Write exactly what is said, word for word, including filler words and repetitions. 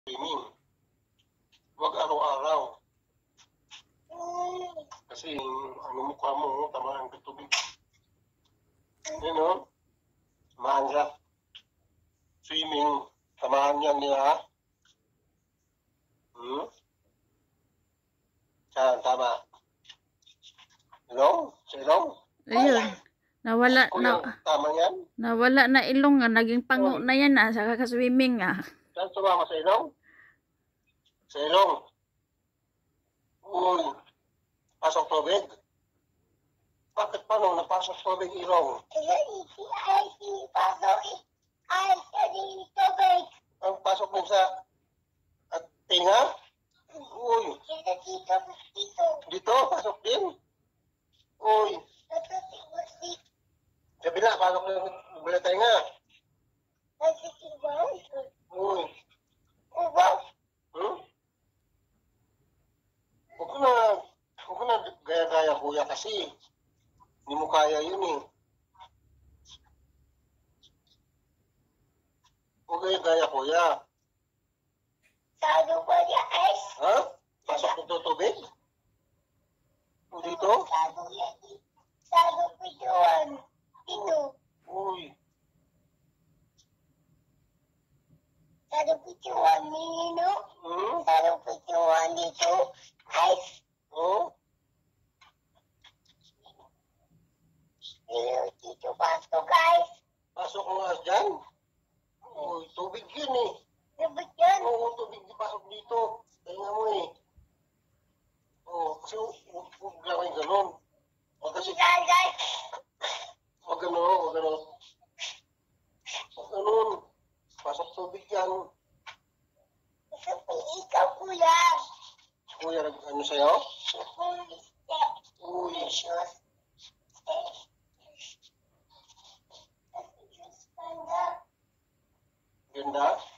swimming. Huwag araw-araw. Kasi ano mukha mo, tamaan ka tubig. Yun o. Tamaan siya. Swimming. Tamaan yan niya. Hmm? Saan? Tama. Ilong? Sa ilong? Ayun. Nawala Kuya, na tama yan? nawala na ilong nga, naging pango na yan ah, sa kakaswimming ah. Saan sumama sa ilong? Sa ilong. Uy. Pasok tubig? Bakit pa nung napasok tubig ilong? Ang pasok din sa at tinga? Uy. Dito, pasok din? Uy. Kabila, pasok din sa tinga. Uy. Hmm? Huwag ko na, huwag ko na gaya-gaya kuya kasi. Hindi mo kaya yun eh. Huwag gaya-gaya kuya. Ha? Pasok dito tubig? O dito? Uy. Hmm? Oh? Pasok mo nga dyan? Uy, tubig yun eh. Oo, tubig di pasok dito. Kaya mo eh. Oo, kasi huwag huwag lang kayo ganun. Huwag kasi, huwag ganun, huwag ganun. Huwag ganun. Pasok tubig yan. Kuya, nag- ano sa'yo? Uy. Ganda?